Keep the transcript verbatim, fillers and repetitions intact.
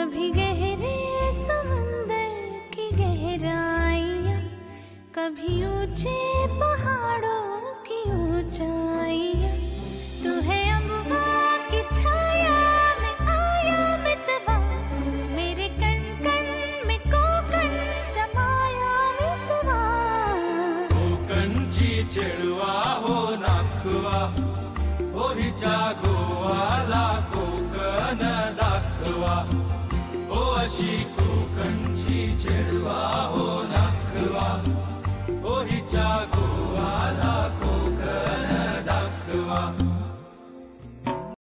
कभी गहरे समंदर की गहराइयाँ, कभी ऊंचे पहाड़ों की ऊंचाइयाँ। तू है अम्बा की छाया में आया मितवा, मेरे कण कण में कोकण समाया मितवा। कोकणची चेडवा हो नाखवा, ओ हिच्या गोवाला कोकण दाखवा, ओ अशी कोकणची चेडवा।